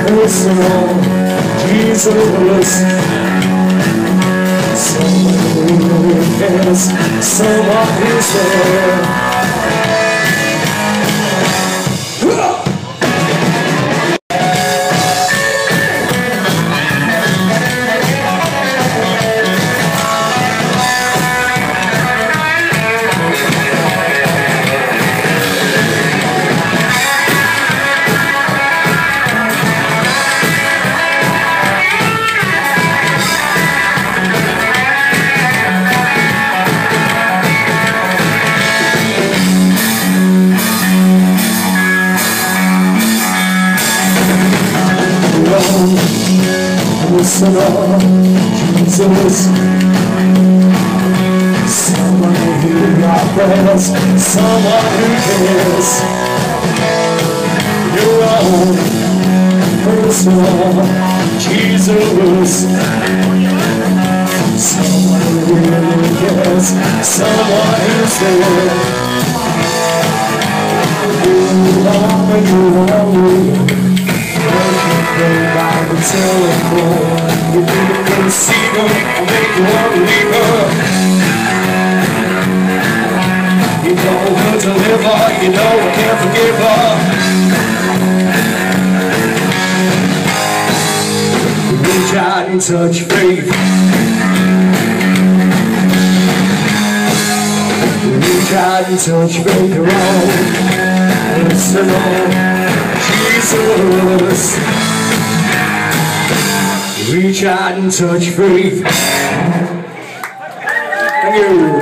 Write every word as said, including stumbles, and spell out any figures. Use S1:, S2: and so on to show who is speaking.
S1: personal Jesus. Someone who really cares, someone who's there. Personal Jesus, someone who hears your prayers, someone who cares. Your own personal Jesus, someone who really cares, someone who's there. You are, you are me. By the telephone, you need to go see them, I'll make you one believer. You know her deliver, you know I can't forgive her. Reach out and touch faith. Reach out and touch faith, your own personal Jesus. Reach out and touch faith. Thank you.